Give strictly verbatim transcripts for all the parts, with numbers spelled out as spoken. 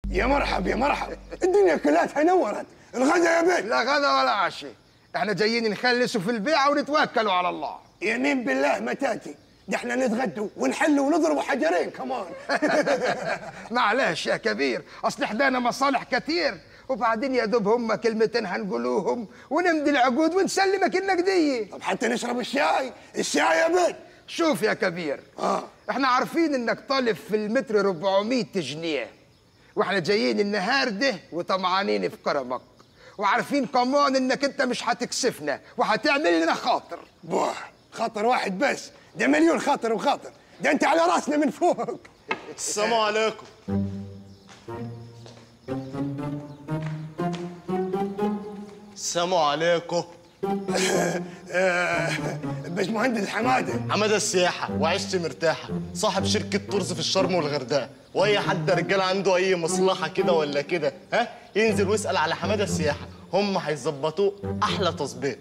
يا مرحب يا مرحب، الدنيا كلها نورت. الغدا يا بنت؟ لا غدا ولا عشاء، احنا جايين نخلصوا في البيعة ونتوكلوا على الله. يمين بالله ما تاتي، ده احنا نتغدوا ونحلوا ونضربوا حجرين كمان. معلش يا كبير، اصل احنا مصالح كتير، وبعدين يا دوب هم كلمتين هنقولوهم ونمضي العقود ونسلمك النقديه. طب حتى نشرب الشاي، الشاي يا بنت. شوف يا كبير، اه احنا عارفين انك طالب في المتر أربعمية جنيه، واحنا جايين النهار ده وطمعانين في كرمك، وعارفين كمان انك انت مش هتكسفنا وهتعمل لنا خاطر. بوه، خاطر واحد بس؟ ده مليون خاطر وخاطر، ده انت على راسنا من فوق. السلام عليكم. السلام عليكم. باشمهندس حماده. حماده السياحه وعيشتي مرتاحه، صاحب شركه طرز في الشرم والغردقه، واي حد رجال عنده اي مصلحه كده ولا كده ها ينزل ويسال على حماده السياحه، هم هيظبطوه احلى تظبيط.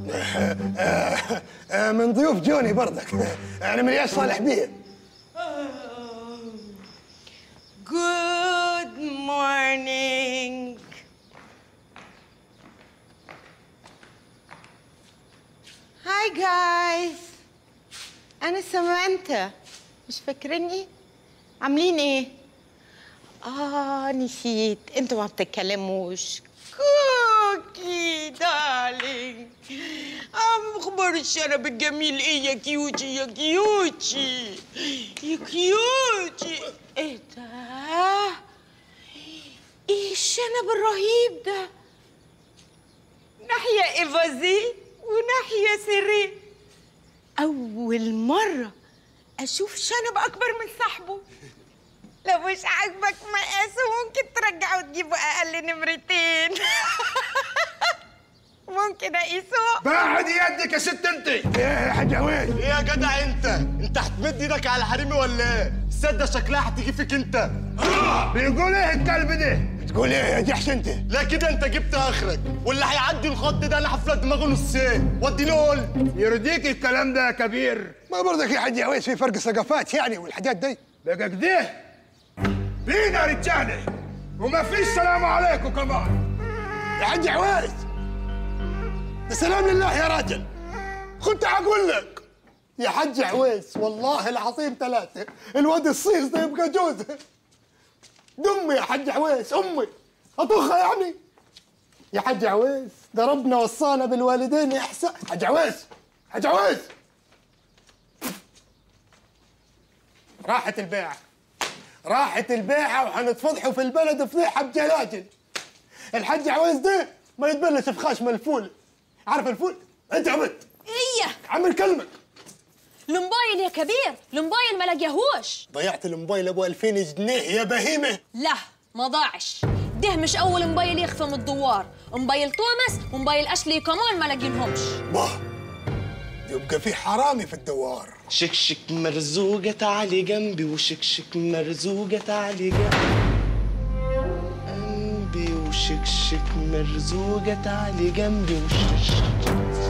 من ضيوف جوني برضك، انا من ياس صالح بيه. Good morning. Hi guys. أنا سمانتا، مش فاكريني؟ عاملين إيه؟ آه نسيت، أنتوا ما بتتكلموش. كوكي دارلينج. آه أخبار الشرب الجميل إيه يا كيوتي يا كيوتي يا كيوتي؟ إيه ده؟ إيه الشنب الرهيب ده؟ ناحية إيفازي وناحية سيرين. أول مرة أشوف شنب أكبر من صاحبه. لو مش عاجبك مقاسه ممكن ترجعه وتجيبه أقل نمرتين. ممكن أقيسه؟ بعد يدك يا ست انت. ايه يا حاج عويد؟ ايه يا جدع انت؟ انت هتمد ايدك على حريمي ولا ايه؟ السده شكلها هتيجي فيك انت. آه. بيقول ايه الكلب ده؟ بتقول ايه يا جحش انت؟ لا كده انت جبت اخرك، واللي هيعدي الخط ده انا هفلت دماغه نصين واديني قول. يرضيك الكلام ده يا كبير؟ ما برضك يا حاج عويد في فرق ثقافات يعني والحاجات دي. بقى كده بينا رجاله وما فيش سلام عليكم كمان. يا حاج عويد بسلام لله يا راجل، كنت هقول لك يا حاج عويس والله العظيم ثلاثة الواد الصيص ده يبقى جوزه. دمي يا حاج عويس، امي اطخها يعني. يا حاج عويس ده ربنا وصانا بالوالدين احسان. حاج عويس، حاج عويس، راحت البيعة، راحت البيعة وحنتفضحوا في البلد فضيحة بجلاجل. الحاج عويس ده ما يتبلش في خشم الفول. عارف الفول؟ انت عبد ايه عم كلمك. الموبايل يا كبير، الموبايل ما لقيهوش. ضيعت الموبايل ابو ألفين جنيه يا بهيمه. لا ما ضاعش، ده مش اول موبايل يخفى من الدوار، موبايل توماس وموبايل اشلي كمان ما لاقينهمش. باه يبقى في حرامي في الدوار. شكشك مرزوقة تعالي جنبي، وشكشك مرزوقة تعالي جنبي وشكشك مرزوقة تعالي جنبي وشكشك.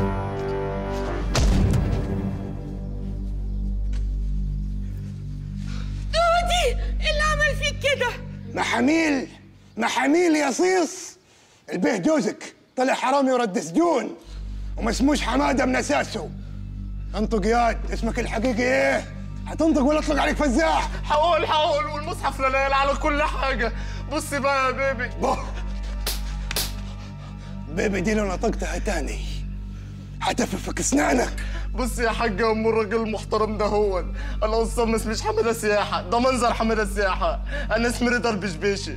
دودي إيه اللي عمل فيك كده؟ محاميل محاميل يا صيص، البيه جوزك طلع حرامي ورد سجون وما اسموش حماده من اساسه. انطق ياد، اسمك الحقيقي ايه؟ هتنطق ولا اطلق عليك فزاع؟ حقول حقول والمصحف لليل على كل حاجة. بصي بقى يا بيبي. باه بيبي دي لو نطقتها تاني هتففك اسنانك. بص يا حاجة ام الراجل المحترم ده هو انا اصلا ما اسميش حماده سياحة، ده منظر حماده سياحة. انا اسمي رضا البشبيشي.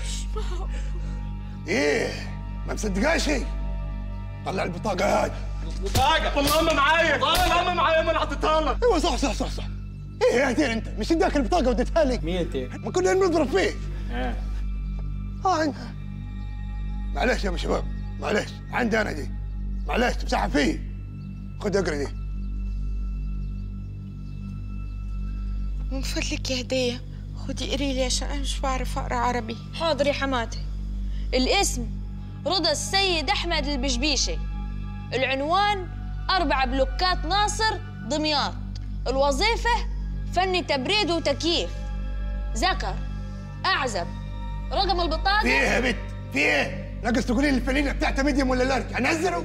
ايه ما مصدقاش؟ طلع البطاقة هاي. بطاقة؟ طلعها معايا، طلعها معايا ما انا حطيتها لك. ايوه صح صح صح صح. ايه يا هدير انت مش اداك البطاقة وديتها لي؟ ميتين. ما كنا نضرب فيه. اه اه انت معلش يا ابو شباب، معلش عندي انا دي، معلش تمسحها فيه. خد اقرا دي. من فضلك يا هدية خدي قري لي عشان أنا مش بعرف أقرأ عربي. حاضر يا حماتي. الاسم رضا السيد أحمد البشبيشي، العنوان أربع بلوكات ناصر دمياط، الوظيفة فني تبريد وتكييف، ذكر، أعزب، رقم البطاقة؟ في ايه يا بت؟ في ايه؟ ناقص تقولي لي الفانيله بتاعتها ميديوم ولا لارج، هنزله؟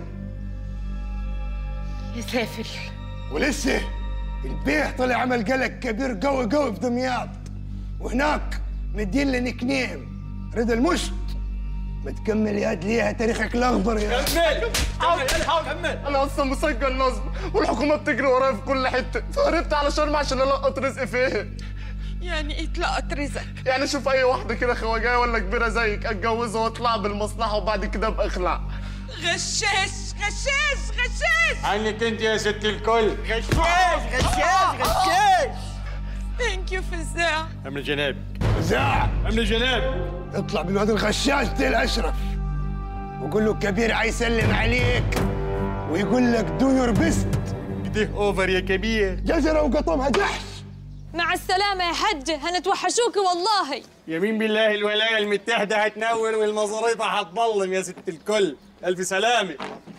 يسافر. ولسه البيه طلع عمل قلق كبير قوي قوي في دمياط، وهناك مدين لي نيك نيم رضا المشت. ما تكمل يا ليها تاريخك الاخضر يا كمل كمل. انا اصلا مسجل نصب والحكومه بتجري ورايا في كل حته، فهربت على شرم عشان القط رزقي فيه. يعني ايه تلقط رزق؟ يعني شوف اي واحده كده خواجايه ولا كبيره زيك اتجوزها واطلع بالمصلحه وبعد كده ابقى اخلع. غشاش غشاش غشاش. عنك انت يا ست الكل. غشاش غشاش غشاش. ثانك يو فزاع. امن جنابك. زاع امن جنابك. اطلع بالواد الغشاش ده الاشرف وقول له الكبير عايز يسلم عليك ويقول لك دو يور بيست. كده اوفر يا كبير. جزره وقطمها دحش. مع السلامة يا حجة، هنتوحشوكي والله. يمين بالله الولايه المتحده هتنور والمصاريف هتبلم يا ست الكل. الف سلامه.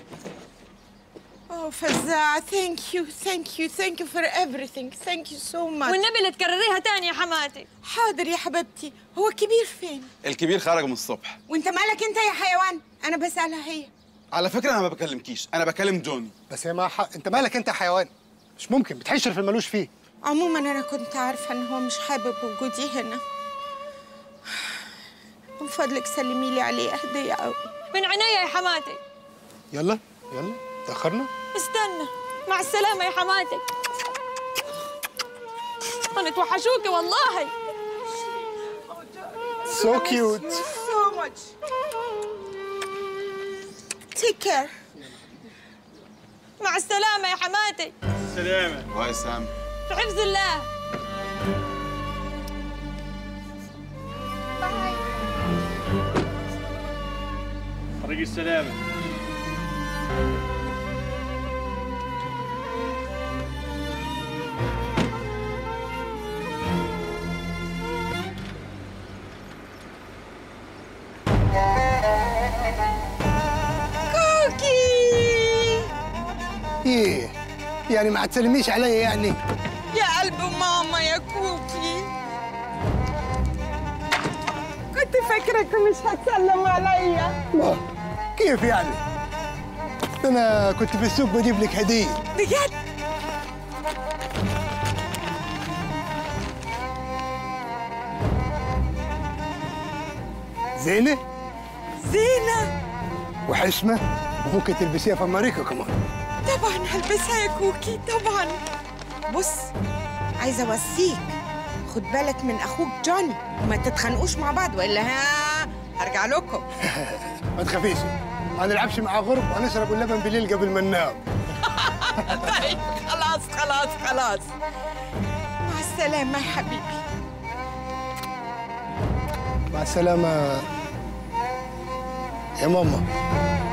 اوه فزاع، ثانك يو ثانك يو ثانك يو فور ايفريثينج، ثانك يو سو ماتش. والنبي اللي تكرريها تاني يا حماتي. حاضر يا حبيبتي. هو الكبير فين؟ الكبير خرج من الصبح. وانت مالك انت يا حيوان؟ انا بسألها هي. على فكره انا ما بكلمكيش، انا بكلم جوني. بس هي معاها حق، انت مالك انت يا حيوان؟ مش ممكن بتحشر في الملوش فيه. عموما انا كنت عارفه ان هو مش حابب وجودي هنا. من فضلك سلمي لي عليه هديه قوي. من عينيا يا حماتي. يلا يلا تاخرنا. استنى. مع السلامة يا حماتي. هنتوحشوكي والله. سو كيوت. So much. Take care. مع السلامة يا حماتي. سلامه. واي سام. في حفظ الله. طريق السلامه. كوكي. ايه يعني ما تسلميش عليا يعني؟ يا قلب ماما يا كوكي. كنت فاكرك مش هتسلم عليا. الله، كيف يعني؟ انا كنت في السوق بجيب لك هديه. بجد؟ زينه زينة. وحشمه وممكن تلبسيها في امريكا كمان. طبعا هلبسها يا كوكي طبعا. بص عايزه اوصيك خد بالك من اخوك جوني وما تتخانقوش مع بعض والا ها هرجع لكم. ما تخافيش، ما نلعبش مع غرب وهنشرب اللبن بالليل قبل ما ننام. طيب خلاص خلاص خلاص. مع السلامه يا حبيبي. مع السلامه يا ماما.